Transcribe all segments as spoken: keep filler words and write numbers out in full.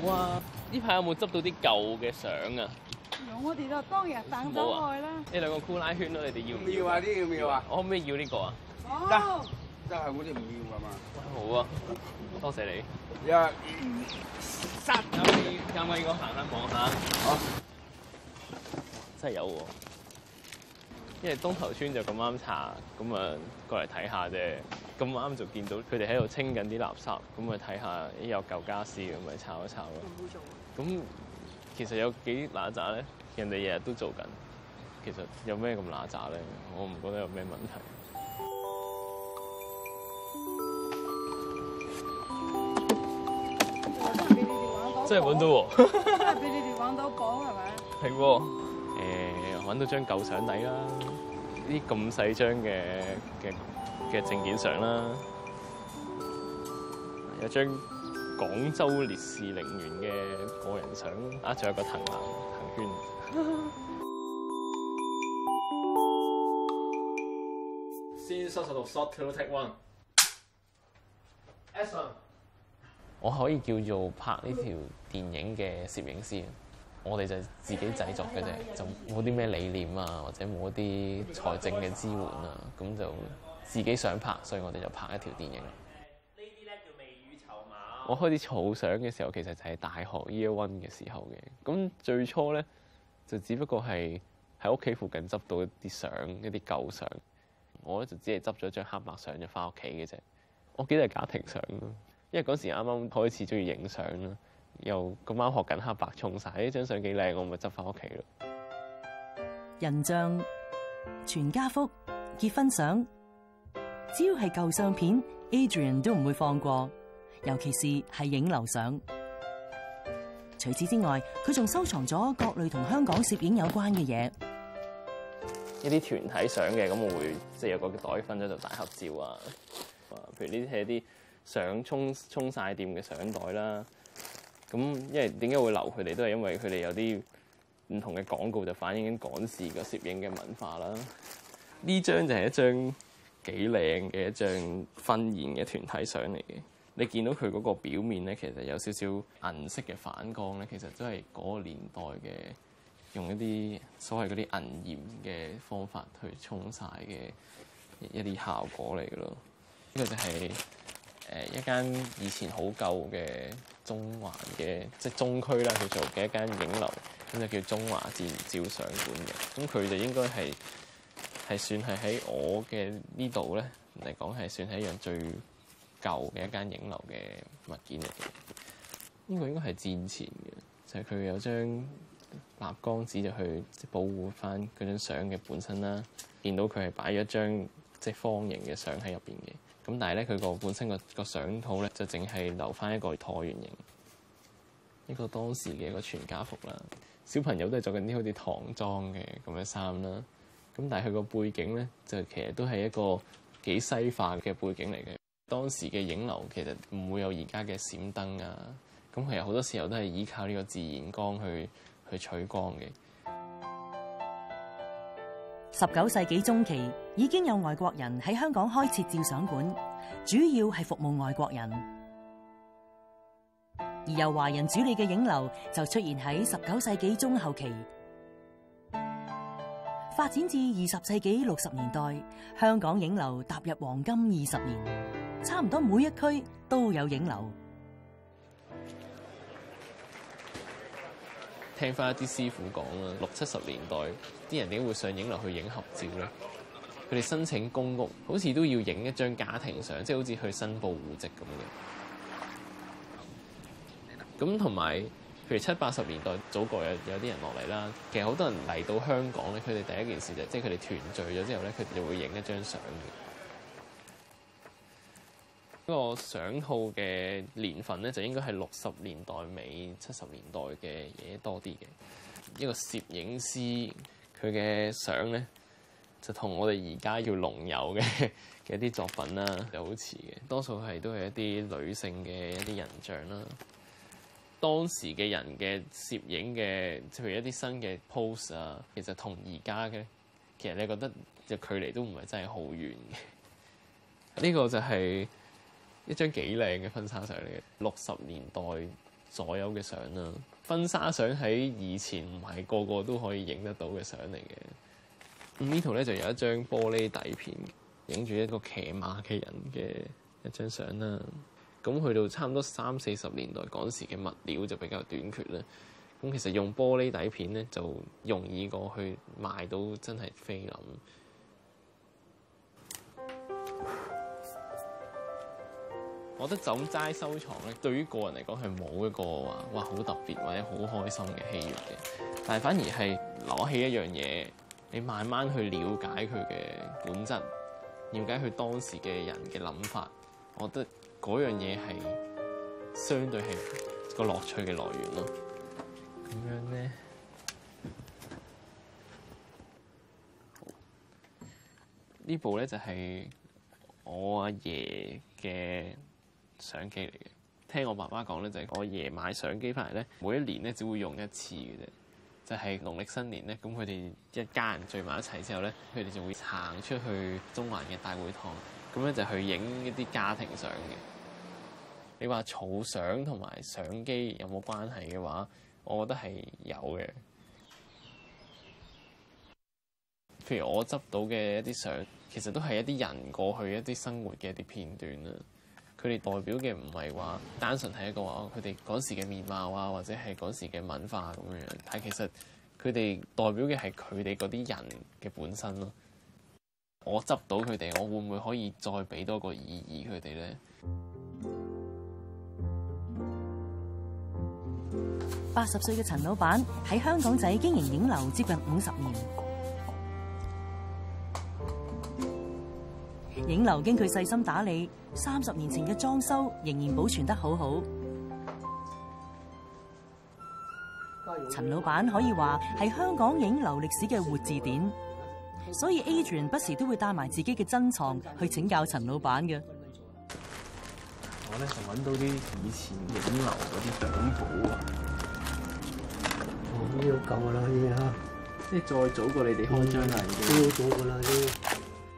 啊！呢排有冇執到啲舊嘅相啊？ 我哋就當日等咗耐啦。 呢兩個呼拉圈咯，你哋要唔要啊？呢要唔要啊？ 我可唔可以要呢個啊？ 好， 真係我哋唔要啊嘛。 好啊，多謝你。 一、二、 三，有冇有冇呢個行翻望下？ 好， 真係有喎。因為東頭村就咁啱查，咁啊過嚟睇下啫。咁啱就見到佢哋喺度清緊啲垃圾，咁咪睇下咦有舊家私咁咪炒一炒咯。咁其實有幾揦渣咧？人哋日日都做緊，其實有咩咁揦渣咧？我唔覺得有咩問題。真係揾到喎！ 真係俾你哋揾到寶係咪？ 係喎，誒揾到張舊相底啦，啲咁細張嘅嘅嘅證件相啦，有張廣州烈士陵園嘅個人相，啊仲有個藤籃藤圈。先收十六 shot to take one。Action。我可以叫做拍呢條電影嘅攝影師，我哋就自己製作嘅啫，就冇啲咩理念啊，或者冇一啲財政嘅支援啊，咁就自己想拍，所以我哋就拍一條電影。呢啲咧叫未雨綢繆。我開始儲相嘅時候，其實就係大學 year one 嘅時候嘅，咁最初咧就只不過係喺屋企附近執到一啲相，一啲舊相，我咧就只係執咗張黑白相就翻屋企嘅啫。我記得係家庭相咯。因為嗰時啱啱開始中意影相啦，又咁啱學緊黑白沖晒，呢張相幾靚，我咪執翻屋企咯。 人像、全家福、結婚相，只要係舊相片 ，Adrian 都唔會放過，尤其是係影樓相。除此之外，佢仲收藏咗各類同香港攝影有關嘅嘢。 一啲團體相嘅，咁我會即係有個袋分咗就大合照啊，譬如呢啲係一啲相沖沖曬店嘅相袋啦，咁因為點解會留佢哋，都係因為佢哋有啲唔同嘅廣告就反映緊港視嘅攝影嘅文化啦。呢張就係一張幾靚嘅一張婚宴嘅團體相嚟嘅。你見到佢嗰個表面咧，其實有少少銀色嘅反光咧，其實都係嗰個年代嘅用一啲所謂嗰啲銀鹽嘅方法去沖曬嘅一啲效果嚟嘅咯。呢個就係誒一間以前好舊嘅中環嘅即係中區啦，佢做嘅一間影樓，咁就叫中華自然照相館嘅。咁佢就應該係係算係喺我嘅呢度咧嚟講係算係一樣最舊嘅一間影樓嘅物件嚟嘅。呢個應該係戰前嘅，就係佢有張立光紙就去即係保護翻嗰張相嘅本身啦。見到佢係擺咗一張即係方形嘅相喺入邊嘅。咁但係咧，佢個本身個個相套咧就淨係留翻一個橢圓形，一個當時嘅一個全家福啦。小朋友都係着緊啲好似唐裝嘅咁嘅衫啦。咁但係佢個背景咧就其實都係一個幾西化嘅背景嚟嘅。當時嘅影樓其實唔會有而家嘅閃燈啊。咁其實好多時候都係依靠呢個自然光去去取光嘅。 十九世紀中期已經有外國人喺香港開設照相館，主要係服務外國人。而由華人主理嘅影樓就出現喺十九世紀中後期，發展至二十世紀六十年代，香港影樓踏入黃金二十年，差唔多每一區都有影樓。 聽翻一啲師傅講啦，六七十年代啲人點解會上影樓去影合照咧？佢哋申請公屋，好似都要影一張家庭相，即係好似去申報戶籍咁嘅。咁同埋，譬如七八十年代祖國有有啲人落嚟啦，其實好多人嚟到香港咧，佢哋第一件事就即係佢哋團聚咗之後咧，佢哋就會影一張相嘅。嗰個相套嘅年份咧，就應該係六十年代尾、七十年代嘅嘢多啲嘅。一個攝影師佢嘅相咧，就同我哋而家要龍友嘅嘅一啲作品啦，就好似嘅。多數係都係一啲女性嘅一啲人像啦。當時嘅人嘅攝影嘅，譬如一啲新嘅 pose 啊，其實同而家嘅，其實你覺得就距離都唔係真係好遠嘅。呢個就係一張幾靚嘅婚紗相嚟嘅，六十年代所有嘅相啦。婚紗相喺以前唔係個個都可以影得到嘅相嚟嘅。咁呢圖咧就有一張玻璃底片，影住一個騎馬嘅人嘅一張相啦。咁去到差唔多三四十年代嗰時嘅物料就比較短缺啦。咁其實用玻璃底片咧就容易過去賣到真係菲林。我覺得就咁齋收藏咧，對於個人嚟講係冇一個話哇好特別或者好開心嘅喜悅嘅，但係反而係攞起一樣嘢，你慢慢去了解佢嘅本質，了解佢當時嘅人嘅諗法，我覺得嗰樣嘢係相對係個樂趣嘅來源咯。咁樣咧，呢部咧就係我阿爺嘅相機嚟嘅。聽我爸爸講咧，就係我爺買相機翻嚟咧，每一年咧只會用一次嘅啫。就係農曆新年咧，咁佢哋一家人聚埋一齊之後咧，佢哋就會行出去中環嘅大會堂，咁咧就去影一啲家庭相嘅。你話儲相同埋相機有冇關係嘅話，我覺得係有嘅。譬如我執到嘅一啲相，其實都係一啲人過去一啲生活嘅一啲片段啦。佢哋代表嘅唔係話單純係一個話佢哋嗰時嘅面貌啊，或者係嗰時嘅文化咁樣，但係其實佢哋代表嘅係佢哋嗰啲人嘅本身咯。我執到佢哋，我會唔會可以再俾多個意義佢哋咧？ 八十歲嘅陳老闆喺香港仔經營影樓接近五十年。影樓經佢細心打理，三十年前嘅裝修仍然保存得好好。陳老闆可以話係香港影樓歷史嘅活字典，所以 Adrian 不時都會帶埋自己嘅珍藏去請教陳老闆嘅。 我咧就揾到啲以前影樓嗰啲相簿啊。 哦，呢個舊噶啦，呢啲嚇， 即係再早過你哋開張啦，已經。 都早噶啦，啲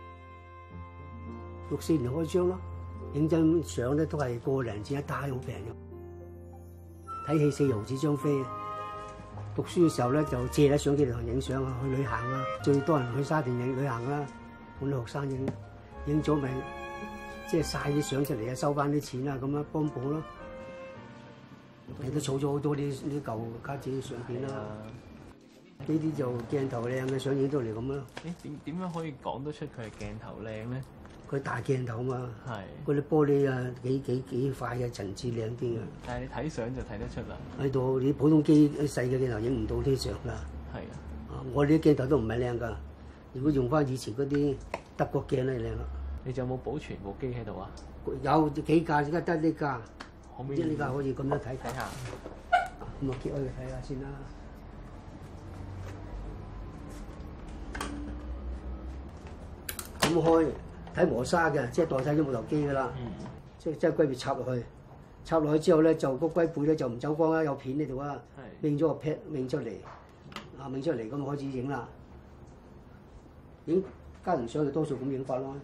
六四年開張咯。影張相咧都係個零錢一打，好平嘅。睇戲四毫紙張飛。讀書嘅時候咧就借喺相機嚟影相啊，去旅行啊，最多人去沙田影旅行啦。我啲學生影影咗咪即係晒啲相出嚟啊，收翻啲錢啊，咁樣幫補咯。你都儲咗好多啲啲舊家姐相片啦。呢啲就鏡頭靚嘅相影到嚟咁咯。 誒點點樣可以講得出佢係鏡頭靚咧？ 佢大鏡頭嘛， 係嗰啲玻璃啊幾幾幾塊嘅層次靚啲嘅。 但係你睇相就睇得出啦。 喺度你普通機細嘅鏡頭影唔到啲相㗎。 係啊， 啊我哋啲鏡頭都唔係靚㗎。如果用翻以前嗰啲德國鏡咧靚啦。 你仲有冇保存部機喺度啊？ 有幾架，而家得呢架。 可唔可以？ 即係呢架可以咁樣睇睇下。 咁啊，揭開佢睇下先啦。咁開睇磨砂嘅，即係代替咗木頭機㗎啦。嗯。即係即係龜背插落去，插落去之後咧，就個龜背咧就唔走光啦，有片呢度啊。係。揈咗個 pad 揈出嚟，啊揈出嚟咁開始影啦。影家庭相就多數咁影法咯。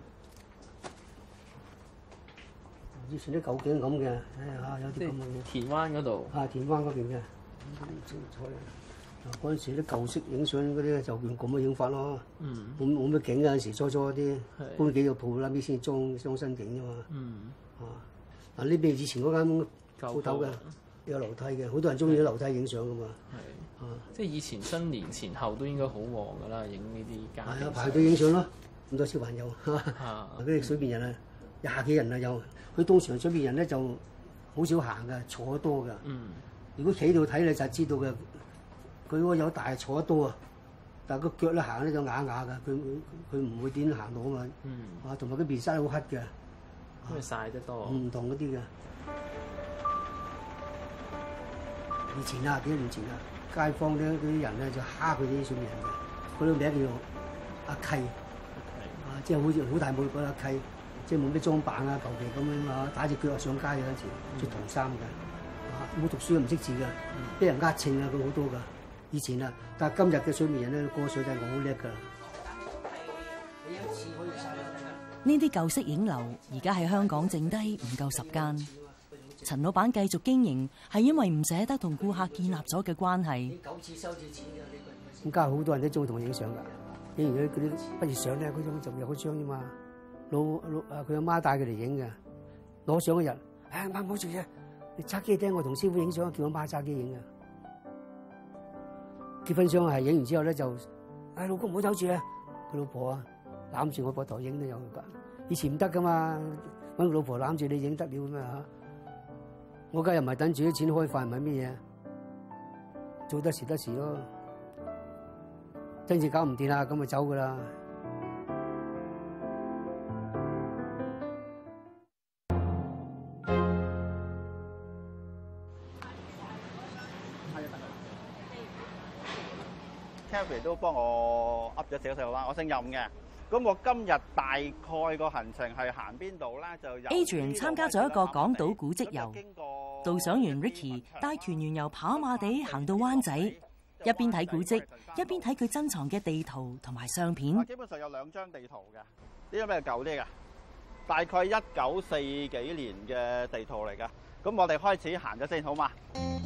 以前啲舊景咁嘅，哎呀有啲咁嘅。 田灣嗰度。啊， 田灣嗰邊嘅。唔清楚啦。嗱嗰陣時啲舊式影相嗰啲咧就用咁嘅影法咯。嗯。冇冇乜景嗰陣時，初初啲搬幾個鋪啦，尾先裝裝新景啫嘛。嗯。啊！嗱呢邊以前嗰間鋪頭嘅有樓梯嘅，好多人中意喺樓梯影相噶嘛。係。啊！ 即係以前新年前後都應該好旺㗎啦，影呢啲家庭。 係啊，排隊影相咯，咁多小朋友。啊！嗰啲水邊人啊，廿幾人啊有。佢通常水邊人咧就好少行㗎，坐得多㗎。嗯。如果企度睇你就知道嘅。佢嗰個有大坐得多啊，但係個腳咧行咧就啞啞㗎，佢佢唔會點行到啊嘛。嗯。啊，同埋佢面紗好黑嘅， 因為曬得多。 唔同嗰啲嘅。以前啊，幾年前啊，街坊咧嗰啲人咧就蝦佢啲水面人嘅，嗰啲名叫做阿契。啊，即係好似好大帽嗰阿契，即係冇咩裝扮啊，求其咁樣啊，打隻腳上街嗰陣時，着唐衫嘅。啊，冇讀書唔識字㗎，俾人呃秤啊，佢好多㗎。以前啊，但係今日嘅水面人咧過水就係我好叻㗎。 呢啲舊式影樓而家喺香港剩低唔夠十間。 陳老闆繼續經營係因為唔捨得同顧客建立咗嘅關係。 九次收次錢㗎，咁家好多人都中意同我影相㗎。影完嗰啲畢業相咧，嗰張就有嗰張啫嘛。老老啊，佢阿媽帶佢嚟影嘅，攞相嗰日，唉媽唔好做啫，你揸機聽我同師傅影相，叫我媽揸機影嘅。結婚相係影完之後咧就，唉老公唔好走住啊，佢老婆啊攬住我膊頭影都有㗎。以前唔得㗎嘛，揾個老婆攬住你影得了咩嚇？我家又唔係等住啲錢開飯，唔係咩嘢，做得時得時咯。真正搞唔掂啦，咁咪走㗎啦。 Kathy 都幫我噏咗少少啦，我姓任嘅。咁我今日大概個行程係行邊度咧？就有 Adrian 參加咗一個港島古蹟遊，導賞員 Ricky 帶團員由跑馬地行到灣仔，一邊睇古蹟，一邊睇佢珍藏嘅地圖同埋相片。 基本上有兩張地圖嘅，呢張比較舊啲嘅，大概一九四幾年嘅地圖嚟㗎。咁我哋開始行咗先，好嘛？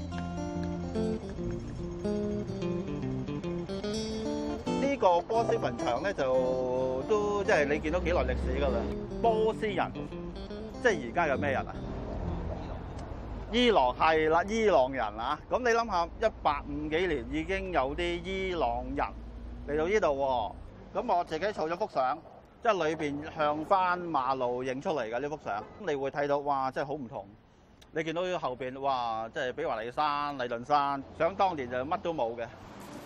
呢個波斯墳場咧，就都即係你見到幾耐歷史㗎啦。波斯人即係而家有咩人啊？伊朗係啦，伊朗人啊。咁你諗下，一八五幾年已經有啲伊朗人嚟到呢度喎。咁我自己儲咗幅相，即係裏邊向翻馬路影出嚟嘅呢幅相。咁你會睇到，哇，真係好唔同。你見到後邊，哇，即係比華利山、禮頓山，想當年就乜都冇嘅。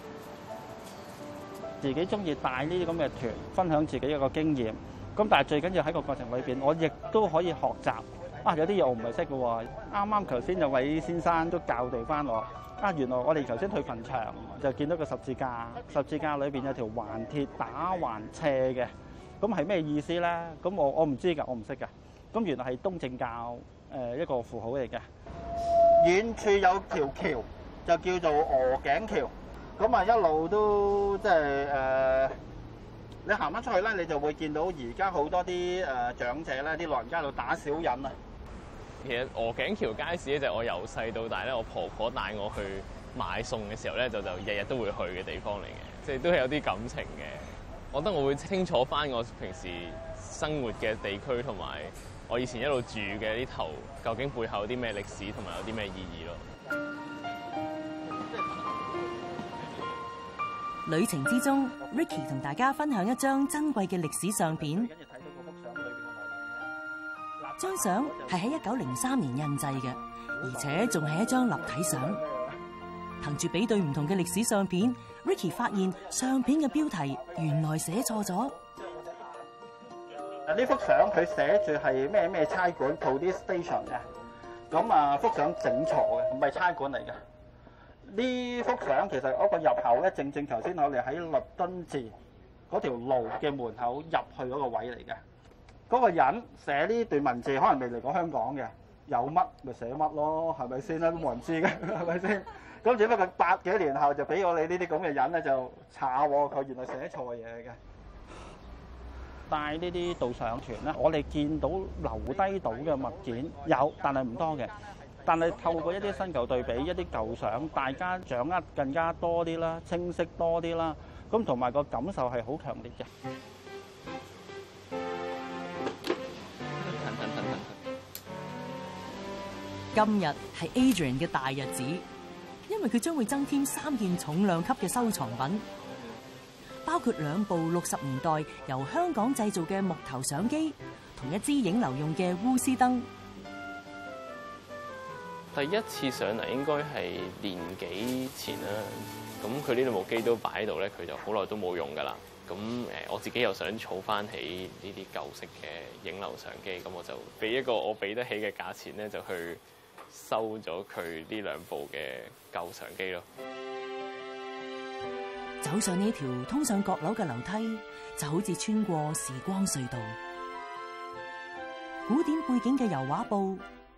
自己中意帶呢啲咁嘅團，分享自己一個經驗。咁但係最緊要喺個過程裏邊，我亦都可以學習。啊，有啲嘢我唔係識嘅喎。啱啱頭先有位先生都教導翻我。啊，原來我哋頭先去墳場就見到個十字架，十字架裏邊有條橫鐵打橫斜嘅。咁係咩意思咧？咁我我唔知㗎，我唔識㗎。咁原來係東正教誒一個符號嚟嘅。遠處有條橋，就叫做鵝頸橋。咁啊，一路都即係誒，你行翻出去咧，你就會見到而家好多啲誒、呃、長者咧，啲老人家喺度打小人啊。 其實鵝頸橋街市咧，就係我由細到大咧，我婆婆帶我去買餸嘅時候咧，就就日日都會去嘅地方嚟嘅，即係都係有啲感情嘅。我覺得我會清楚翻我平時生活嘅地區同埋我以前一路住嘅呢頭，究竟背後有啲咩歷史同埋有啲咩意義咯。 旅程之中 ，Ricky 同大家分享一張珍貴嘅歷史相片。張相係喺一九零三年印製嘅，而且仲係一張立體相。憑住比對唔同嘅歷史相片 ，Ricky 發現相片嘅標題原來寫錯咗。 呢幅相佢寫住係咩咩差館 police station 嘅，咁啊幅相整錯嘅，唔係差館嚟嘅。呢幅相其實嗰個入口咧，正正頭先我哋喺律敦治嗰條路嘅門口入去嗰個位嚟嘅。嗰個人寫呢段文字，可能未嚟過香港嘅，有乜咪寫乜咯，係咪先啦？都冇人知嘅，係咪先？咁只不過百幾年後就俾我哋呢啲咁嘅人咧，就查喎，佢原來寫錯嘢嘅。帶呢啲導賞團咧，我哋見到留低到嘅物件有，但係唔多嘅。但係透過一啲新舊對比，一啲舊相，大家掌握更加多啲啦，清晰多啲啦。咁同埋個感受係好強烈嘅。 今日係 Adrian 嘅大日子，因為佢將會增添三件重量級嘅收藏品，包括兩部六十年代由香港製造嘅木頭相機，同一支影樓用嘅鎢絲燈。 第一次上嚟應該係年幾前啦，咁佢呢兩部機都擺喺度咧，佢就好耐都冇用噶啦。咁誒，我自己又想儲翻起呢啲舊式嘅影樓相機，咁我就俾一個我俾得起嘅價錢咧，就去收咗佢呢兩部嘅舊相機咯。 走上呢條通上閣樓嘅樓梯，就好似穿過時光隧道。古典背景嘅油畫布。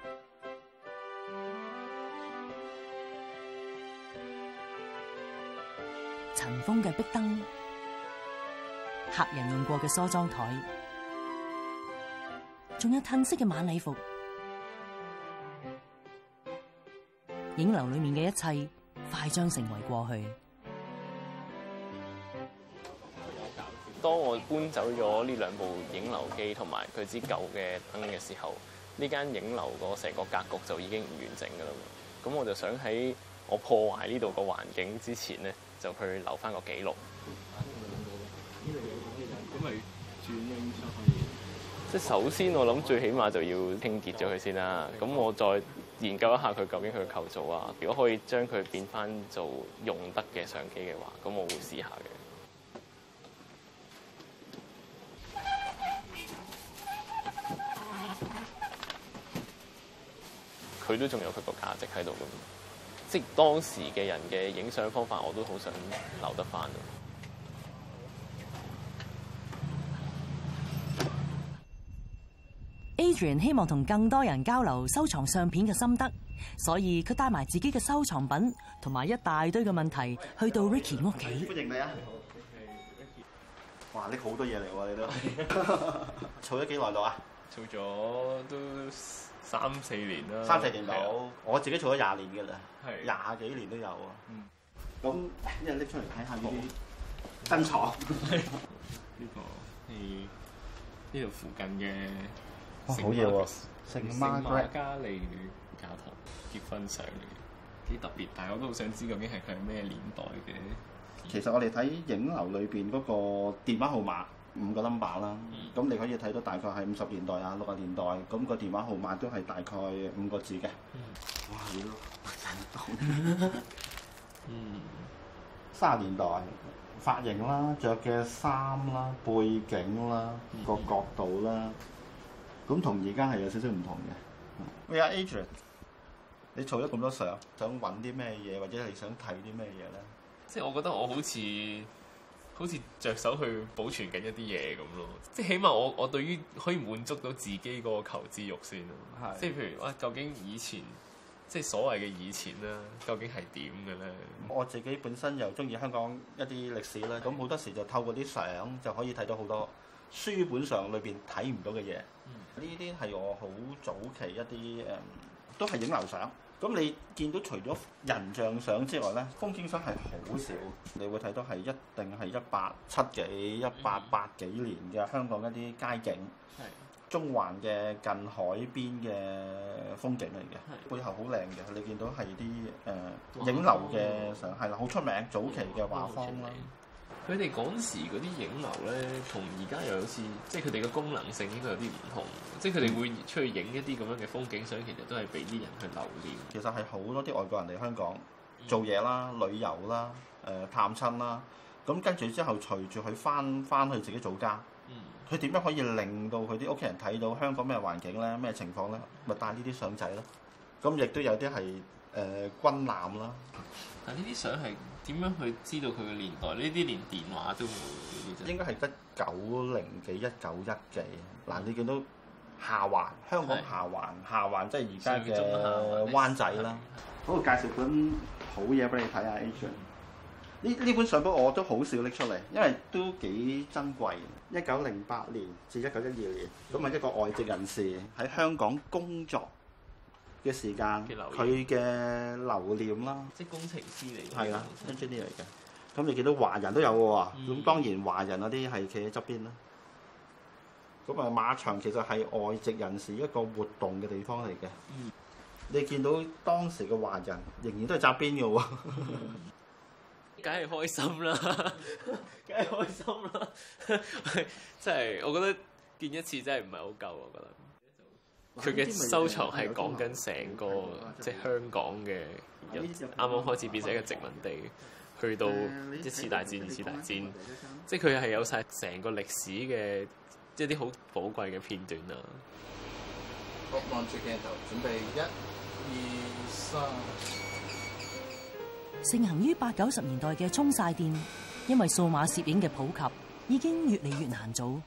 塵封嘅壁燈，客人用過嘅梳妝台，仲有褪色嘅晚禮服。 影樓裏面嘅一切快將成為過去。 當我搬走咗呢兩部影樓機同埋佢支舊嘅燈嘅時候，呢間影樓個成個格局就已經唔完整㗎啦嘛。咁我就想喺我破壞呢度個環境之前咧，就去留翻個記錄。咁咪轉影出去？即係首先我諗最起碼就要清潔咗佢先啦。咁我再研究一下佢究竟佢嘅構造啊。如果可以將佢變翻做用得嘅相機嘅話，咁我會試下嘅。佢都仲有佢個價值喺度嘅，即係當時嘅人嘅影相方法，我都好想留得翻。 Adrian 希望同更多人交流收藏相片嘅心得，所以佢帶埋自己嘅收藏品同埋一大堆嘅問題去到 Ricky 屋企。 歡迎你啊！哇！拎好多嘢嚟喎，你都儲咗幾耐度啊？ 儲咗都三四年啦。 三四年到，我自己儲咗廿年㗎啦， 係廿幾年都有啊。 嗯。 咁一拎出嚟睇下呢啲珍藏。 呢個係呢度附近嘅。 哇！好嘢喎，聖瑪加利教堂結婚相嚟嘅，幾特別。但係我都好想知究竟係佢係咩年代嘅。 其實我哋睇影樓裏邊嗰個電話號碼五個 number 啦，咁、嗯、你可以睇到大概係五十年代啊、六十年代，咁、那個電話號碼都係大概五個字嘅。嗯、哇！你都嗯，三十年代髮型啦、着嘅衫啦、背景啦、嗯、個角度啦，咁同而家係有少少唔同嘅。喂啊 Adrian， 你儲咗咁多相，想揾啲咩嘢，或者係想睇啲咩嘢咧？ 即係我覺得我好似好似着手去保存緊一啲嘢咁咯，即係起碼我我對於可以滿足到自己嗰個求知欲先咯。係，即係譬如哇，究竟以前即係所謂嘅以前啦，究竟係點嘅咧？ 我自己本身又中意香港一啲歷史啦，咁好多時就透過啲相就可以睇到好多書本上裏邊睇唔到嘅嘢。呢啲係我好早期一啲誒、嗯，都係影樓相。咁你見到除咗人像相之外咧，風景相係好少，你會睇到係一定係一八七幾、一八八幾年嘅香港一啲街景，係中環嘅近海邊嘅風景嚟嘅，背後好靚嘅。你見到係啲誒影樓嘅相，係啦，好出名，早期嘅畫風啦。 佢哋嗰時嗰啲影樓咧，同而家又好似，即係佢哋嘅功能性應該有啲唔同。即係佢哋會出去影一啲咁樣嘅風景相，其實都係俾啲人去留念。 其實係好多啲外國人嚟香港做嘢啦、旅遊啦、誒、呃、探親啦。咁跟住之後，隨住佢翻翻去自己祖家，佢點樣可以令到佢啲屋企人睇到香港咩環境咧、咩情況咧？咪帶呢啲相仔咯。咁亦都有啲係誒軍艦啦。 但呢啲相係點樣去知道佢嘅年代？呢啲連電話都冇，呢啲應該係得九零幾、一九一幾。嗱，你見到下環，香港下環，下環即係而家嘅灣仔啦。好，介紹本好嘢俾你睇下 Adrian。呢呢本相簿我都好少拎出嚟，因為都幾珍貴。一九零八年至一九一二年，咁啊一個外籍人士喺香港工作嘅時間，佢嘅留念啦， 即係工程師嚟嘅， 係啦 engineer 嚟嘅。咁你見到華人都有嘅喎，咁、嗯、當然華人嗰啲係企喺側邊啦。咁啊馬場其實係外籍人士一個活動嘅地方嚟嘅。嗯、你見到當時嘅華人仍然都係側邊嘅喎， 梗係開心啦，梗係開心啦，真係我覺得見一次真係唔係好夠，我覺得。佢嘅收藏係講緊成個即係香港嘅，啱啱開始變成一個殖民地，去到一次大戰、二次大戰，即係佢係有晒成個歷史嘅一啲好寶貴嘅片段啊！ 好，望住鏡頭，準備一、二、三。 盛行於八九十年代嘅沖曬店，因為數碼攝影嘅普及，已經越嚟越難做。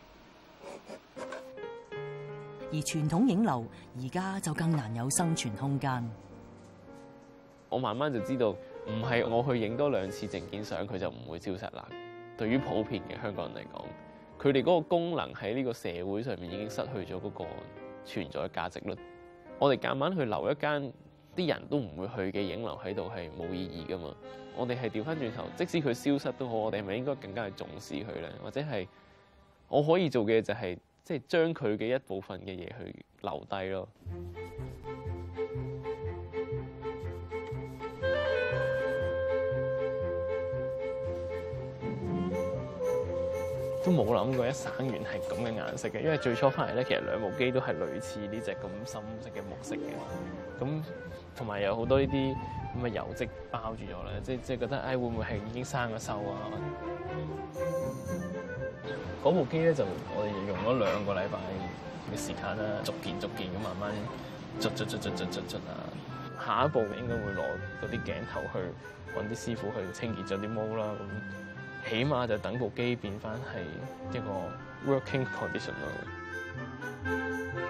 而傳統影樓而家就更難有生存空間。 我慢慢就知道，唔係我去影多兩次證件相，佢就唔會消失啦。對於普遍嘅香港人嚟講，佢哋嗰個功能喺呢個社會上面已經失去咗嗰個存在價值率。我哋夾硬去留一間啲人都唔會去嘅影樓喺度係冇意義噶嘛。我哋係調翻轉頭，即使佢消失都好，我哋係咪應該更加去重視佢咧？或者係我可以做嘅就係即係將佢嘅一部分嘅嘢去留低咯。都冇諗過一省完係咁嘅顏色嘅，因為最初翻嚟咧，其實兩部機都係類似呢隻咁深色嘅木色嘅，咁同埋有好多呢啲咁嘅油漬包住咗咧，即即係覺得，唉、哎，會唔會係已經生咗鏽啊？嗰部機咧就我哋用咗兩個禮拜嘅時間啦，逐件逐件咁慢慢捽捽捽捽捽捽捽啊！下一步應該會攞嗰啲鏡頭去揾啲師傅去清潔咗啲毛啦，咁。起碼就等部機變翻係一個 working condition 咯。